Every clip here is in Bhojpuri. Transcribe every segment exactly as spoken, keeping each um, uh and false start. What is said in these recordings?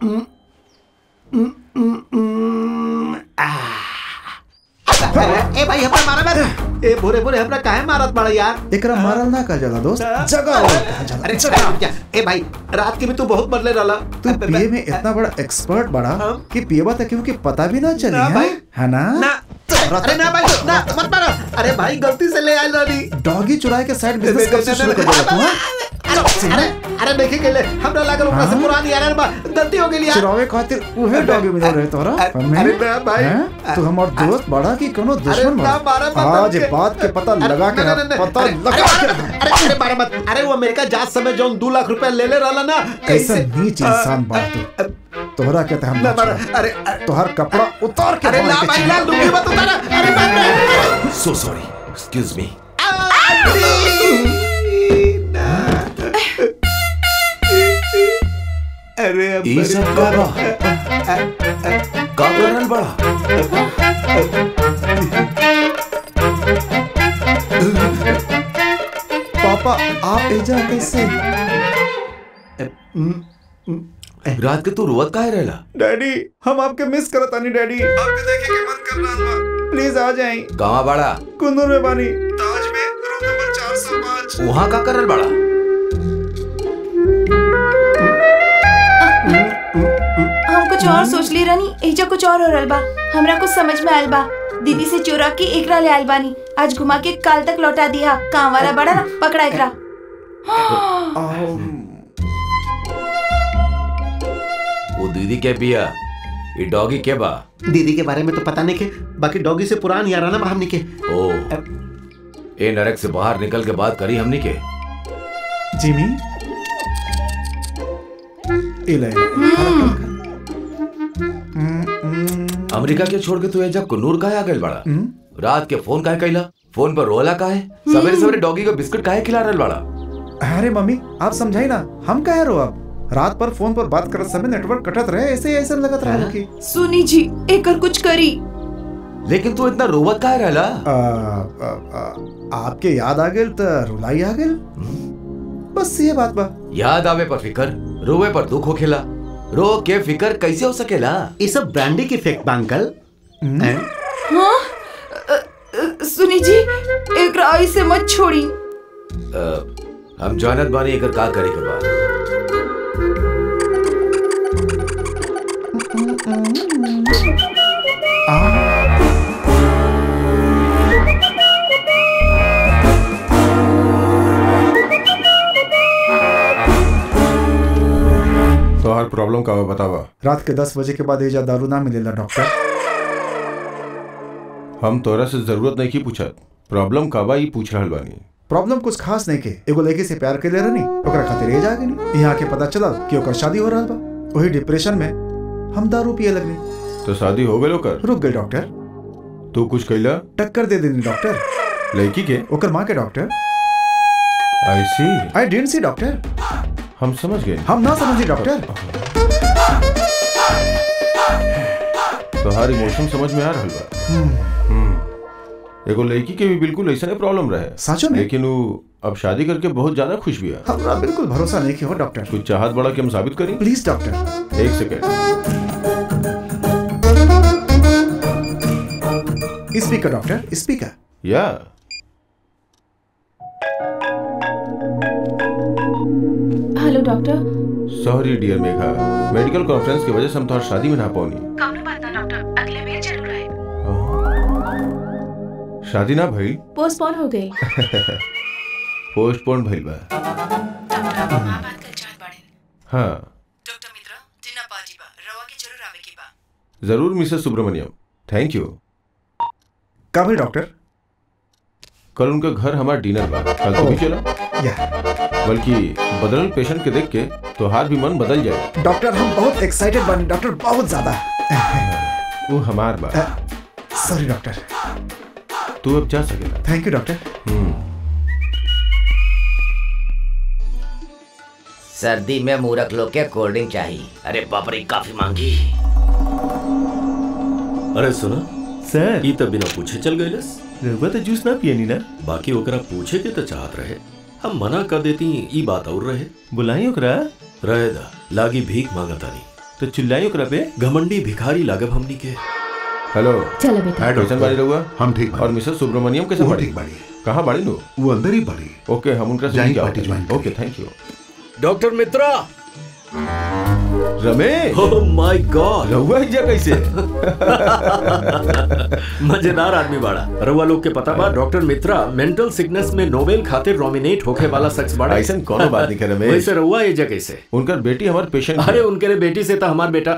ए भाई हमरा मारा मत। ए भोरे भोरे हमरा काहे मारत बड़ा यार? एकरा मारल ना का जला दोस्त, जगह अरे जगह। ए भाई रात के भी तू बहुत बदले रहला। तू पिए में इतना बड़ा एक्सपर्ट बड़ा कि पिएबा तक क्योंकि पता भी ना चली है, है ना? ना अरे ना भाई ना मत मारो। अरे भाई गलती से ले आइल रही। डॉगी चुराए के साइड बिजनेस कैसे शुरू कर दिया तू? अरे अरे देखे गेले हमरा लागल ओकरा से पुरानी यार बा गलती हो गेली यार। चुरावे खातिर उहे डॉगी मिल रहे तोरा। अरे ना भाई तू हमर दोस्त बड़ा की कोनो दुश्मन बड़ा? आज बात के पता लगा के पता लगा के अरे अरे मारा मत। अरे वो अमेरिका जात समय जोन दो लाख रुपया ले ले रहला ना। कैसा नीच इंसान बा तू। तोहरा कहते हम अरे तोहर कपड़ा उतार के अरे ना भाई लाल दूंगी मत उतारा। अरे बाप रे। So sorry, excuse me. अरे ये सब का बा? का करल बड़ा? पापा आप एजा कैसे? रात के तू रोवत काहे रहला? डैडी हम आपके मिस करत आनी डैडी। आपके देखे के मन कर रहा बा। प्लीज आ जाएं। कहां बड़ा? कुंदूर में बानी, ताज में, रूम नंबर चार सौ पाँच। वहां का करल बड़ा? हम कुछ और सोच ली रानी, एजा कुछ और हो रहल बा। हमरा कुछ समझ में आयल बा। दीदी से चोरा के एकरा ले आयल बानी। आज घुमा के काल तक लौटा दिया। काम वाला बड़ा ना, पकड़ा एकरा। वो दीदी के पिया, ये डॉगी के बा? दीदी के बारे में तो पता नहीं के, बाकी डॉगी से पुरान याराना बा हमनी के। ओ ए नरक से बाहर निकल के बात करी हमनी के। जिमी इले अमेरिका के छोड़ के तू एजा कुन्नूर काहे आ गइल बड़ा? रात के फोन काहे कइला? फोन पर रोला काहे? सवेरे सवेरे डॉगी को बिस्कुट काहे खिला रहल बड़ा? अरे मम्मी आप समझाई ना, हम काहे रो? अब रात पर फोन पर बात करत समय नेटवर्क कटत रहे, ऐसे ऐसे लगत रहा कि सुनी जी एकर कुछ करी। लेकिन तू इतना रोवत काहे रहला? आपके याद आ गेल त रुलाई आ गेल, बस ये बात बा। याद आवे पर फिकर, रोवे पर दुख होखेला। रो के फिकर कैसे हो सकेला? ये सब ब्रांडी की इफेक्ट बा अंकल। हाँ सुनी जी एकरा ऐसे मत छोड़ी। हम जानत बानी एकर का करे के बा। तो हर प्रॉब्लम का बतावा। रात के दस बजे के बाद एजा दारू ना मिलेला डॉक्टर। हम तोरा से जरूरत नहीं की पूछत, प्रॉब्लम का बा ई पूछ रहल बानी। प्रॉब्लम कुछ खास नहीं के, एगो लड़की से प्यार के ले रहनी, ओकरा खातिर एजा गनी। यहाँ के पता चला कि ओकर शादी हो रहल बा। वही डिप्रेशन में हम दारू पिए लगनी। तो शादी हो गई ओकर? रुक गई डॉक्टर। तू कुछ कइला? टक्कर दे देनी डॉक्टर। लड़की के? ओकर माँ के doctor. I see I didn't see doctor. हम समझ गए। हम ना समझी डॉक्टर। तो हर इमोशन समझ में आ रहल बा। एगो लड़की के भी बिल्कुल ऐसा प्रॉब्लम रहे सचो में, लेकिन वो अब शादी करके बहुत ज्यादा खुश भी है। हमरा बिल्कुल भरोसा नहीं कि हो डॉक्टर। कुछ चाहत बड़ा कि हम साबित करें? Please doctor. एक सेकेंड। Speaker doctor, speaker. या hello doctor. Sorry dear Megha, medical conference की वजह से हम तुम्हारी शादी में ना पहुंची। कौनो बात ना डॉक्टर, अगले बेर जरूर आए। शादी ना भइल? पोस्टपोन हो गई। पोस्टपोन भइल बा। डॉक्टर मां बात कर चाहत बाड़े। हां डॉक्टर मित्रा जिन्ना पाजी बा रवा के जरूर आवे के बा। जरूर मिसेस सुब्रमण्यम, थैंक यू। का भाई डॉक्टर? कल उनके घर हमारा डिनर बा, कल तो भी चला। बल्कि बदलल पेशेंट के देख के तो हार भी मन बदल जाए। डॉक्टर हम बहुत एक्साइटेड बने डॉक्टर, बहुत ज्यादा। वो हमार बा। Sorry doctor. तू अब जा सकेला। Thank you doctor. सर्दी में मूर्ख लोग के कोल्ड ड्रिंक चाहिए। अरे बाप रे काफी मांगी। अरे सुनो सर, ई तो बिना पूछे चल गइलस। रउआ तो जूस ना पियनी ना? बाकी ओकरा पूछे के तो चाहत रहे, हम मना कर देती। ई बात और रहे। बुलाई ओकरा। रहे दा लागी भीख मांगतानी। तो चिल्लाई ओकरा पे। घमंडी भिखारी लागब हमनी के। हेलो चलो बेटा। कैसन बाड़ी रहुआ? हम ठीक और मिसेस सुब्रमण्यम कैसे बाड़ी? ठीक बाड़ी। कहाँ बाड़ी लो? वो अंदर ही बाड़ी। ओके हम उनका जाएंगे party join. Okay thank you. Doctor Mitra. Ramesh. Oh my God. रहुआ हिजा कैसे? मजेदार आदमी बाड़ा। रहुआ लोग के पता बा डॉक्टर मित्रा मेंटल सिकनेस में नोबेल खातिर नॉमिनेट होके वाला शख्स बाड़ा। ऐसा कोनो बात नहीं कर रमेश। वैसे रहुआ हिजा कैसे? उनका बेटी हमार पेशेंट। अरे उनके लिए बेटी से तो हमार बेटा।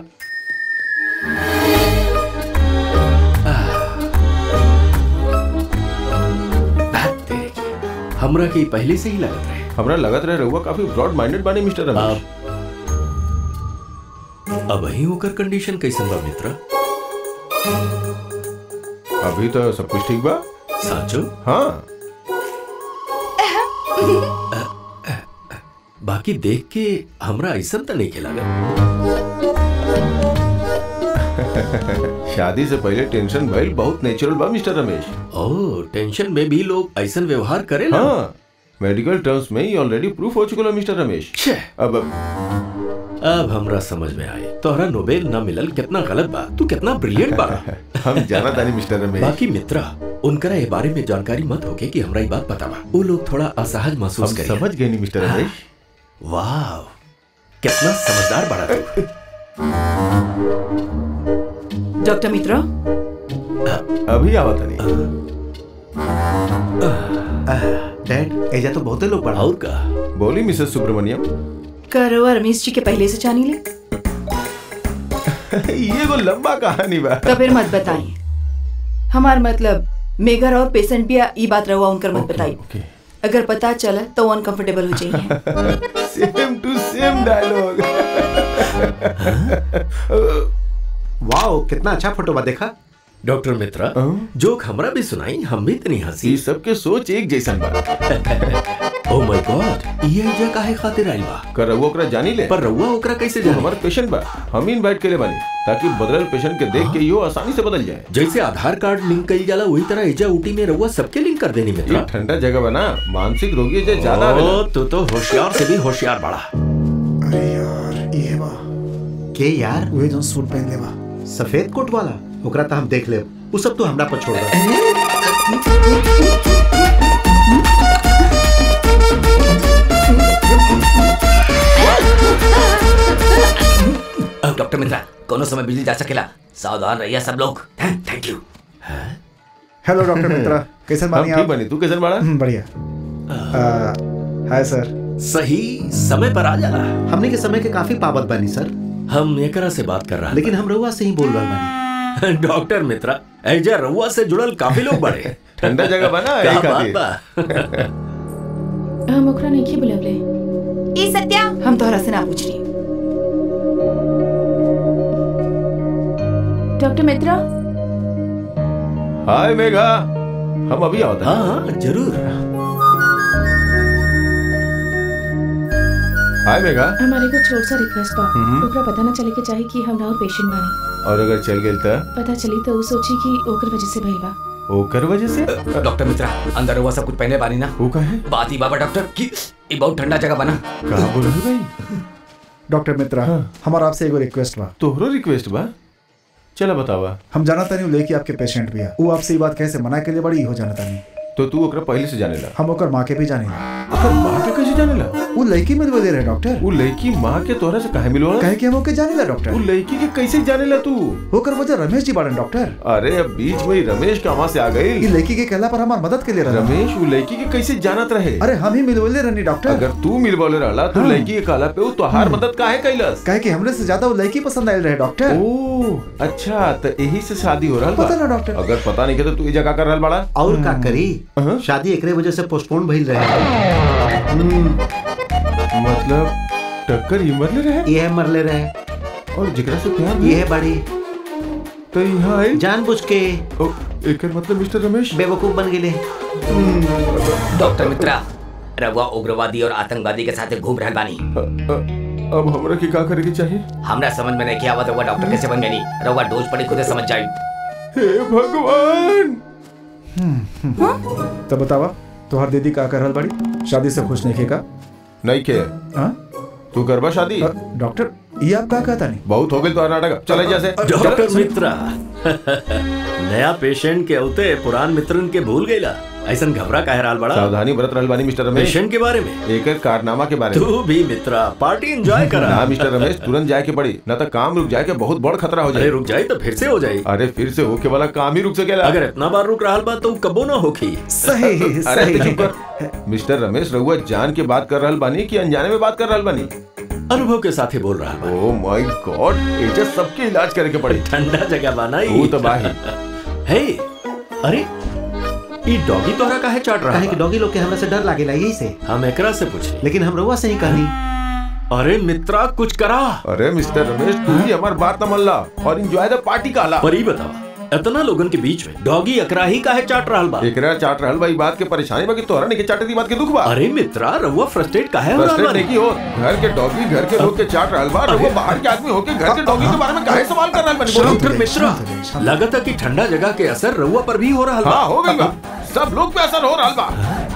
हमरा की पहले से ही लगत रहे। हमरा लगत रहे रहुआ काफी ब्रॉड माइंडेड बानी मिस्टर रमेश। अब ही होकर कंडीशन कैसन बा मित्रा? अभी तो सब कुछ ठीक बा। साचो? हाँ। बाकी देख के हमरा ऐसा तो नहीं खेला शादी से पहले टेंशन भइल बहुत नेचुरल बा मिस्टर रमेश। ओह टेंशन में भी लोग ऐसा व्यवहार करे ना? हाँ मेडिकल टर्म्स में ही ऑलरेडी प्रूफ हो चुका मिस्टर रमेश। अब अब हमरा समझ में आए तोहरा नोबेल ना मिलल कितना गलत बा। तू कितना ब्रिलियंट बा। हम जाना तानी मिस्टर रमेश। बाकी मित्रा उनकरा ये बारे में जानकारी मत होके कि हमरा ये बात पता बा। वो लोग थोड़ा असहज महसूस हम करे। समझ गए नहीं मिस्टर रमेश। वाह कितना समझदार बड़ा तू। डॉक्टर मित्रा। अभी आवा तानी। डैड एजा तो बहुते लोग पढ़ा। और का बोली मिसेस सुब्रमण्यम। करो रमेश जी के पहले से जानी ले। ये वो लंबा कहानी बा। तो फिर मत बताइए। हमार मतलब मेघर और पेशेंट भी ई बात रहुआ उनकर मत बताइए। अगर पता चला तो अनकंफर्टेबल हो जाइए। Same to same dialogue. Wow कितना अच्छा फोटो बा देखा। डॉक्टर मित्रा जोक हमरा भी सुनाई हम भी इतनी हंसी। ये सबके सोच एक जैसन बा। ओह माय गॉड ये एजा काहे खातिर आइल बा? कर रहुआ ओकरा जानी ले। पर रहुआ ओकरा कैसे जानी? हमार पेशेंट बा हम इनवाइट के ले बानी ताकि बदलल पेशेंट के देख के यो आसानी से बदल जाए। जैसे आधार कार्ड लिंक कइल जाला वही तरह एजा ऊटी में रहुआ सबके लिंक कर देनी मित्रा। ये ठंडा जगह बना मानसिक रोगी एजा ज्यादा आवेला। तू तो होशियार से भी होशियार बड़ा। अरे यार ये बा के यार वे जो सूट पहन ले बा सफेद कोट वाला ओकरा तो हम देख ले। वो सब तो हमरा पर छोड़ दे। डॉक्टर मित्रा कोनो समय बिजली जा सकेला सावधान रहिए सब लोग। Thank you. Hello doctor Mitra कैसे बानी आप? बनी तू कैसे बाड़ा? बढ़िया। Hi sir. सही समय पर आ जाला। हमने के समय के काफी पाबंद बनी सर। हम एकरा से बात कर रहा लेकिन हम रहुआ से ही बोल रहा बानी। डॉक्टर मित्रा एजा रहुआ से जुड़ल काफी लोग बड़े। ठंडा जगह बना क्या यही बात खातिर। बा? हम ओकरा नहीं की बुलावले। ई सत्या हम तोहरा से ना पूछ रही। डॉक्टर मित्रा। हाय मेघा हम अभी आवता हाँ हाँ जरूर। हाय मेघा। हमारे को छोट सा रिक्वेस्ट बा। ओकरा पता ना चले के चाहे कि हम और पेशेंट बानी। और अगर चल गेल त पता चली तो वो सोची कि ओकर वजह से भइल बा। ओकर वजह से? डॉक्टर मित्रा अंदर हुआ सब कुछ पहले बानी ना। वो कहे? बात ही बाबा डॉक्टर की ये बहुत ठंडा जगह बना। कहाँ बोल रही भाई? डॉक्टर मित्रा हमारा आपसे एगो रिक्वेस्ट बा। तोहरो रिक्वेस्ट बा? चला बतावा। हम जाना तानी लेके आपके पेशेंट भी है। वो आपसे ये बात कैसे मना के लिए बड़ी हो जाना तानी। तो तू ओकरा पहले से जानेला? हम ओकर माँ के भी जानेला। ओकर माँ के कैसे जानेला? वो लड़की मिलवा दे रहे डॉक्टर। वो लड़की माँ के तोहरा से काहे मिलवा? कहे कि हम ओके जानेला डॉक्टर। वो लड़की के कैसे जानेला तू? होकर वजह रमेश जी बाड़न डॉक्टर। अरे अब बीच में ही रमेश कहाँ से आ गए? ये लड़की के कहला पर हमार मदद के लिए रहा। रमेश वो लड़की के कैसे जानत रहे? अरे हम ही मिलवले रहनी डॉक्टर। अगर तू मिलवले रहला तो लड़की के कहला पे तो हार मदद काहे कैलस? कहे कि हमरे से ज्यादा वो लड़की पसंद आयल रहे डॉक्टर। ओह अच्छा तो यही से शादी हो रहा बा? पता ना डॉक्टर। अगर पता नहीं के तो तू ये जगह कर रहल बड़ा? और का करी शादी एकरे वजह से पोस्टपोन भइल रहे। मतलब टक्कर ही मरले रहे? ये मरले रहे और जिकरा से प्यार ये है बड़ी तो यहाँ आई जानबूझ के। ओ एक मतलब मिस्टर रमेश बेवकूफ बन गेले। डॉक्टर मित्रा रहुआ उग्रवादी और आतंकवादी के साथ घूम रहे बानी। अब हमरा की का करे की चाहिए? हमरा समझ में नहीं किया रहुआ डॉक्टर कैसे बन गई। रहुआ डोज पड़ी खुद समझ जाए। हे भगवान। तो बतावा तोहर दीदी का कर रहल बड़ी? शादी से खुश नहीं के का? नहीं के। हाँ? तू करबा शादी? डॉक्टर ये आप का कहता नहीं? बहुत हो गई तो नाटक, चले जैसे। डॉक्टर मित्रा नया पेशेंट के होते पुरान मित्रन के भूल गईला, ऐसा घबरा काहे रहल बड़ा? सावधानी बरत रहल बानी मिस्टर रमेश। पेशेंट के बारे में, एक एक कारनामा के बारे में। तू भी मित्रा पार्टी एंजॉय करा। ना मिस्टर रमेश, तुरंत जाए के पड़ी, न तो काम रुक जाए के बहुत बड़ खतरा हो जाए। अरे रुक जाए तो फिर से हो जाए। अरे फिर से होके वाला काम ही रुक सकेला। अगर इतना बार रुक रहल बा तो कबो ना होखी। सही अरे चुप कर मिस्टर रमेश, रहुआ जान के बात कर रहल बानी कि अनजाने में बात कर रहल बानी? अनुभव के साथ ही बोल रहा है। ओह माय गॉड, एजे सबके इलाज करे के पड़ी। ठंडा जगह बनाई वो तो बाही। हे अरे ई डॉगी तोहरा काहे चाट रहा? काहे कि डॉगी लोग के हमरा से डर लागेला यही से। हम एकरा से पूछे, लेकिन हम रउआ से ही कहनी। अरे मित्रा कुछ करा। अरे मिस्टर रमेश, तू ही हमार बात न मनला और एंजॉय द पार्टी कहला। पर ई बतावा, इतना लोगन के बीच में डॉगी एकरा ही काहे चाट रहल बा? एकरा चाट रहल बा, ई बात के परेशानी बा कि तोहरा नहीं के चाटे दी बात के दुख बा। अरे मित्रा रहुआ फ्रस्ट्रेट काहे हो रहल बा? फ्रस्ट्रेट नहीं हो, घर के डॉगी घर के लोग के चाट रहल बा, रहुआ बाहर के आदमी होके घर के डॉगी के बारे में काहे सवाल कर रहल बानी? डॉक्टर मित्रा लगता कि ठंडा जगह के असर रहुआ पर भी हो रहल बा। हां हो गई बा, सब लोग पे असर हो रहल बा।